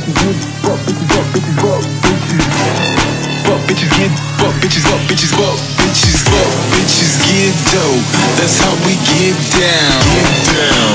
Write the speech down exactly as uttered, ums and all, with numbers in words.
bitches get fuck, bitches up, bitches fuck, bitches fuck, bitches get dough. That's how we get down. Get down.